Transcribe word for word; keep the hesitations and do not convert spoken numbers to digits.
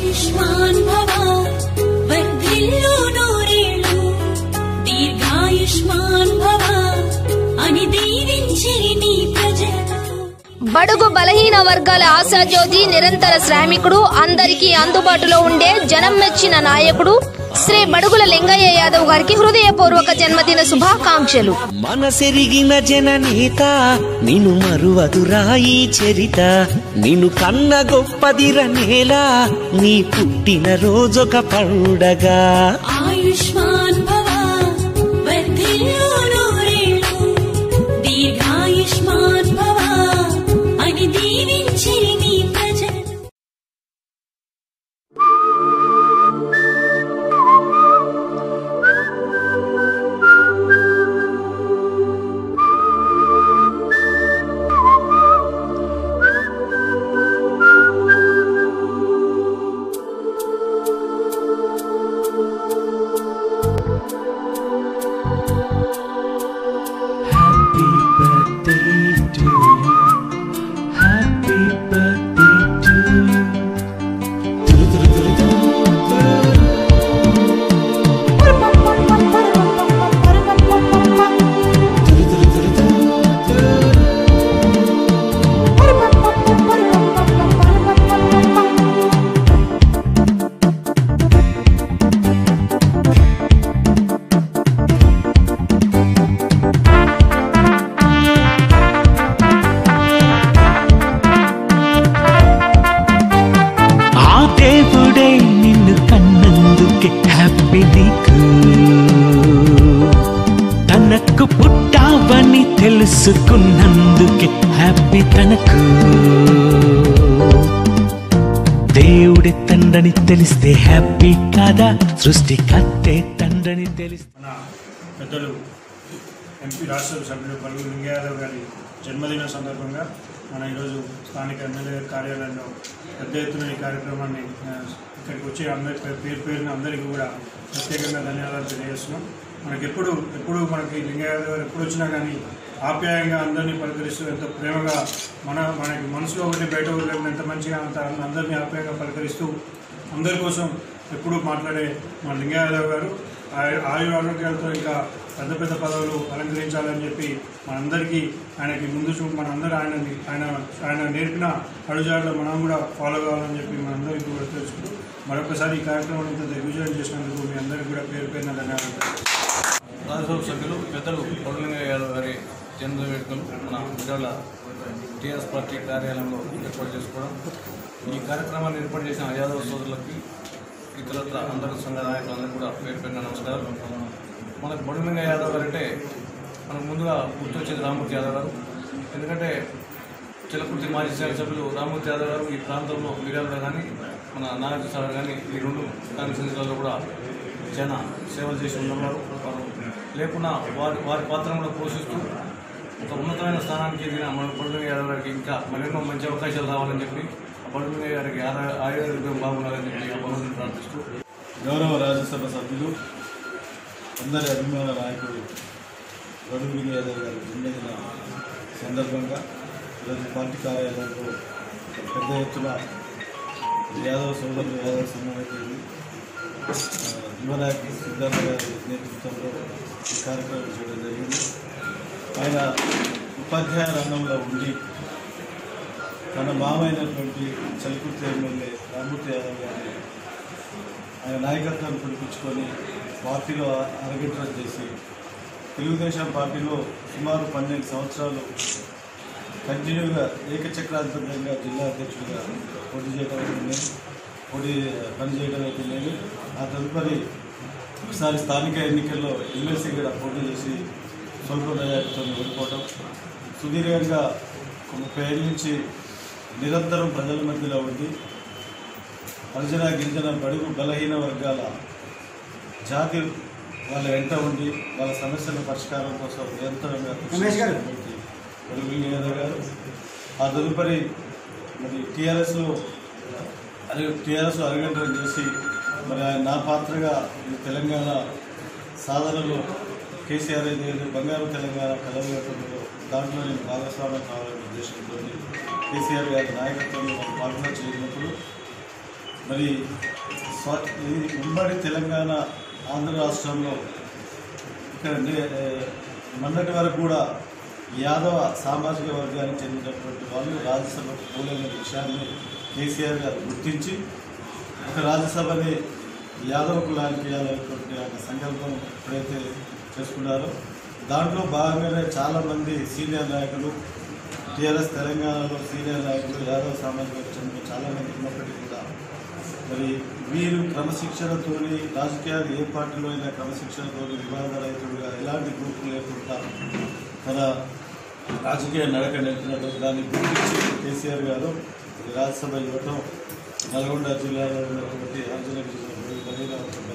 ఆయుష్మాన్ భవ వర్ధిల్లు నూరేళ్ళు దీర్ఘాయుష్మాన్ భవ అని దీవించిరి నీ ప్రజలు. బడుగు బలహీన వర్గాల ఆశాజ్యోతి, నిరంతర శ్రామికుడు, అందరికీ అందుబాటులో ఉండే జనం మెచ్చిన నాయకుడు శ్రీ బడుగుల లింగయ్య యాదవ్ గారికి హృదయపూర్వక జన్మదిన శుభాకాంక్షలు. మనసెరిగిన జననేత నిన్ను మరువదురాయి చరిత, నిన్ను కన్న గొప్పదిర నేల, నీ పుట్టిన రోజొక పండగ. ఆయుష్మాన్ భవ వర్ధిల్లు నూరేళ్ళు దీర్ఘాయుష్మాన్ భవ అని దీవించిరి నీ ప్రజలు. తనకు పుట్టావని తెలుసుకున్నందుకే హ్యాపీ తనకు. దేవుడి తండ్రిని తెలిస్తే హ్యాపీ కాదా, సృష్టికర్తే తండ్రిని తెలిస్తే. మన పెద్దలు ఎంపీ రాష్ట్ర సభ్యులు బడుగు లింగయ్య యాదవ్ గారి జన్మదిన సందర్భంగా మన ఈరోజు స్థానిక ఎమ్మెల్యే కార్యాలయంలో పెద్ద ఎత్తున ఈ కార్యక్రమాన్ని ఇక్కడికి వచ్చి అందరి పేరు పేరున అందరికీ కూడా ప్రత్యేకంగా ధన్యవాదాలు తెలియజేస్తున్నాం. మనకి ఎప్పుడు ఎప్పుడు మనకి లింగయ్య యాదవ్ గారు ఎప్పుడు వచ్చినా కానీ ఆప్యాయంగా అందరినీ పలకరిస్తూ ఎంత ప్రేమగా మన మనకి మనసులో ఒకటి బయట ఊళ్ళో ఎంత మంచిగా అంత అందరినీ ఆప్యాయంగా పలకరిస్తూ అందరి కోసం ఎప్పుడు మాట్లాడే మన లింగయ్య యాదవ్ గారు ఆయు ఆరోగ్యాలతో ఇంకా పెద్ద పెద్ద పదవులు అలంకరించాలని చెప్పి మనందరికీ ఆయనకి ముందు చూ మనందరూ ఆయన ఆయన ఆయన నేర్పిన అడుగుజాడలో మనం కూడా ఫాలో కావాలని చెప్పి మనందరికీ కూడా తెలుసుకుంటూ మరొకసారి ఈ కార్యక్రమాన్ని ఇంత దిగ్విజయం చేసినందుకు మీ అందరికీ కూడా పేరు పేరున ధన్యవాదాలు. రాజ్యసభ సభ్యులు పెద్దలు బడుగు లింగయ్య యాదవ్ గారి జన్మదిన వేడుకలు మన విజయవాడ టీఆర్ఎస్ పార్టీ కార్యాలయంలో ఏర్పాటు చేసుకోవడం, ఈ కార్యక్రమాన్ని ఏర్పాటు చేసిన యాదవ్ సోదరులకి ఇతరత్ర అందరూ సంఘ నాయకులందరూ కూడా పేరు పేరున నమస్కారం. మనకు బడుగు లింగయ్య యాదవ్ గారు అంటే మనకు ముందుగా గుర్తొచ్చేది రామ్మూర్తి యాదవ్ గారు. ఎందుకంటే చిలకుర్తి మాజీ శాసనసభ్యులు రామ్మూర్తి యాదవ్ గారు ఈ ప్రాంతంలో మిర్యాలలో కానీ మన నాగార్జున సాగర్ కానీ ఈ రెండు కాన్స్టిట్యూన్సీలలో కూడా చాలా సేవలు చేసి ఉన్నవారు. వారు లేకున్నా వారి వారి పాత్రను కూడా పోషిస్తూ ఒక ఉన్నతమైన స్థానానికి ఎదిగిన మన బడుగు లింగయ్య యాదవ్ గారికి ఇంకా మరెన్నో మంచి అవకాశాలు రావాలని చెప్పి బడుగు లింగయ్య గారికి ఆయుర్వేదం బాగుండాలని చెప్పి ఆ భగవంతుని ప్రార్థిస్తూ, గౌరవ రాజ్యసభ సభ్యులు అందరి అభిమాన నాయకుడు బడుగు లింగయ్య యాదవ్ గారి జన్మదిన సందర్భంగా ఈరోజు పార్టీ కార్యాలయంలో పెద్ద ఎత్తున యాదవ్ సోదరులు యాదవ్ సమావేశం యువనాయకుడు సిద్ధార్థ గారి నేతృత్వంలో ఈ కార్యక్రమం చేయడం జరిగింది. ఆయన ఉపాధ్యాయ రంగంలో ఉండి తన మామైనటువంటి చలికుర్తి ఎమ్మెల్యే రామ్మూర్తి యాదవ్ గారిని ఆయన నాయకత్వాన్ని పిలిపించుకొని పార్టీలో అరగంటలు చేసి తెలుగుదేశం పార్టీలో సుమారు పన్నెండు సంవత్సరాలు కంటిన్యూగా ఏకచక్రాధిపత్యంగా జిల్లా అధ్యక్షుడిగా పోటీ చేయడం అయితే పోటీ పనిచేయడం అయితే లేదు. ఆ తదుపరి ఒకసారి స్థానిక ఎన్నికల్లో ఎమ్మెల్సీ కూడా పోటీ చేసి స్వల్ప మెజార్టీతో ఓడిపోవడం, సుదీర్ఘంగా ముప్పై ఏళ్ళ నుంచి నిరంతరం ప్రజల మధ్యలో ఉండి హరిజన గిరిజన బడుగు బలహీన వర్గాల జాతి వాళ్ళ వెంట ఉండి వాళ్ళ సమస్యల పరిష్కారం కోసం నిరంతరంగా బడుగు లింగయ్య యాదవ్ గారు. ఆ తదుపరి మరి టీఆర్ఎస్లో అరే టీఆర్ఎస్ అరగంటలు చేసి మరి ఆయన నా పాత్రగా తెలంగాణ సాధనలో కేసీఆర్ అయితే బంగారు తెలంగాణ కలవగట్టడంలో దాంట్లో నేను భాగస్వామ్యం కావాలనే ఉద్దేశంతో కేసీఆర్ గారి నాయకత్వంలో మనం పార్టీలో చేసినప్పుడు మరి స్వ ఈ ఉమ్మడి తెలంగాణ ఆంధ్ర రాష్ట్రంలో ఇక్కడ మొన్నటి వరకు కూడా యాదవ సామాజిక వర్గానికి చెందినటువంటి వాళ్ళు రాజ్యసభకు పోలేని విషయాన్ని కేసీఆర్ గారు గుర్తించి ఒక రాజ్యసభని యాదవ కులానికి ఇవ్వాలనేటువంటి ఒక సంకల్పం ఎప్పుడైతే చేసుకున్నారో దాంట్లో భాగంగానే చాలామంది సీనియర్ నాయకులు టీఆర్ఎస్ తెలంగాణలో సీనియర్ నాయకులు యాదవ సామాజిక వర్గం చెందిన చాలామంది ఉన్నప్పటికీ కూడా మరి వీరు క్రమశిక్షణతో రాజకీయాలు ఏ పార్టీలో అయినా క్రమశిక్షణతో వివాద రైతులుగా ఎలాంటి గ్రూపులు లేకుండా తన రాజకీయ నడక నెట్టినట్టు దాన్ని గుర్తించి కేసీఆర్ గారు రాజ్యసభ ఇవ్వటం నల్గొండ జిల్లాలో ఉన్నటువంటి ఆంజనేయ జిల్లా